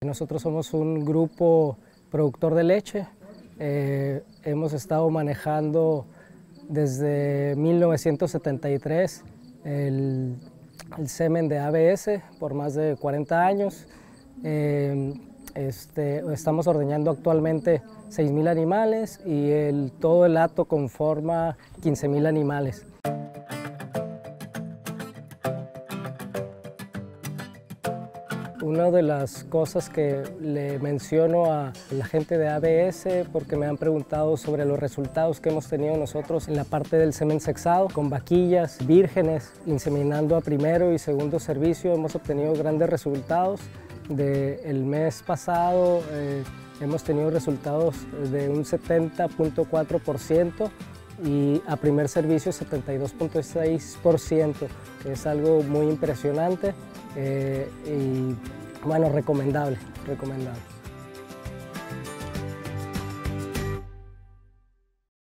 Nosotros somos un grupo productor de leche. Hemos estado manejando desde 1973 el semen de ABS por más de 40 años. Estamos ordeñando actualmente 6,000 animales y todo el hato conforma 15,000 animales. Una de las cosas que le menciono a la gente de ABS, porque me han preguntado sobre los resultados que hemos tenido nosotros en la parte del semen sexado, con vaquillas vírgenes, inseminando a primero y segundo servicio, hemos obtenido grandes resultados. Del mes pasado hemos tenido resultados de un 70.4% y a primer servicio 72.6%, que es algo muy impresionante y bueno, recomendable.